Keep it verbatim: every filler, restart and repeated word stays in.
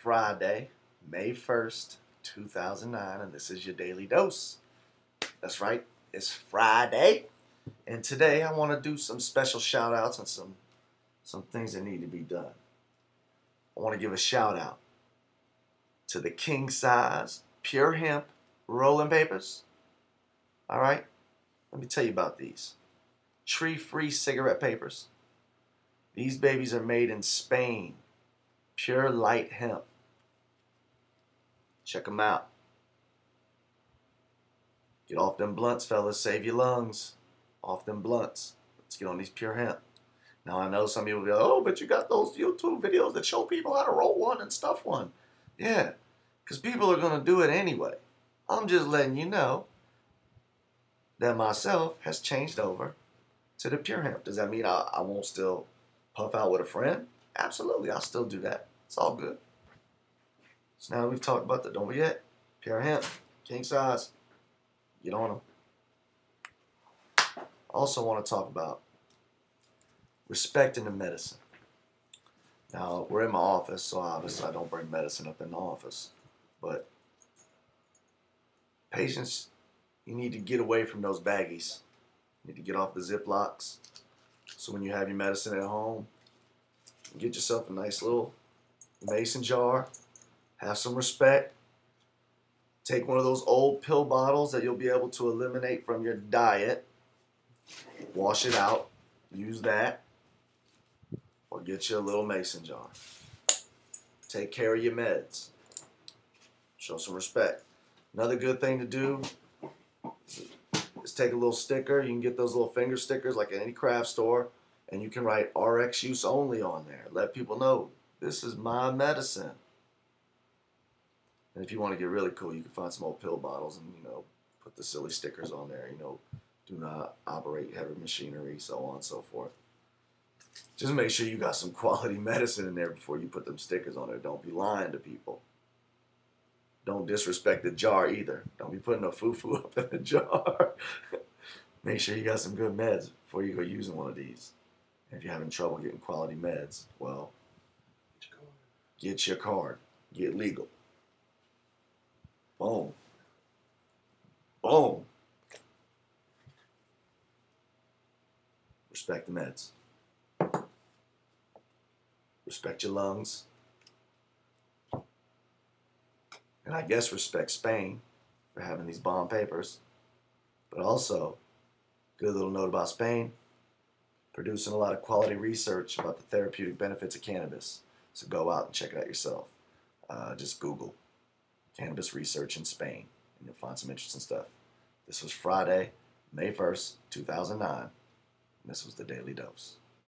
Friday, May first, two thousand nine, and this is your daily dose. That's right, it's Friday, and today I want to do some special shout outs and some, some things that need to be done. I want to give a shout out to the king size pure hemp rolling papers. All right, let me tell you about these tree-free cigarette papers. These babies are made in Spain, pure light hemp. Check them out. Get off them blunts, fellas. Save your lungs. Off them blunts. Let's get on these pure hemp. Now I know some people go, oh, but you got those YouTube videos that show people how to roll one and stuff one. Yeah, because people are going to do it anyway. I'm just letting you know that myself has changed over to the pure hemp. Does that mean I, I won't still puff out with a friend? Absolutely, I'll still do that. It's all good. So now we've talked about the, don't forget, pure hemp, king size. Get on them. I also want to talk about respecting the medicine. Now, we're in my office, so obviously I don't bring medicine up in the office. But patients, you need to get away from those baggies. You need to get off the Ziplocs. So when you have your medicine at home, get yourself a nice little mason jar. Have some respect. Take one of those old pill bottles that you'll be able to eliminate from your diet. Wash it out. Use that. Or get you a little mason jar. Take care of your meds. Show some respect. Another good thing to do is take a little sticker. You can get those little finger stickers like at any craft store. And you can write R X use only on there. Let people know this is my medicine. And if you want to get really cool, you can find some old pill bottles and, you know, put the silly stickers on there. You know, do not operate heavy machinery, so on and so forth. Just make sure you got some quality medicine in there before you put them stickers on there. Don't be lying to people. Don't disrespect the jar either. Don't be putting no foo-foo up in the jar. Make sure you got some good meds before you go using one of these. And if you're having trouble getting quality meds, well, get your card. Get legal. Boom. Boom. Respect the meds. Respect your lungs. And I guess respect Spain for having these bomb papers. But also, good little note about Spain, producing a lot of quality research about the therapeutic benefits of cannabis. So go out and check it out yourself. Uh, just Google cannabis research in Spain, and you'll find some interesting stuff. This was Friday, May first, two thousand nine, and this was the Daily Dose.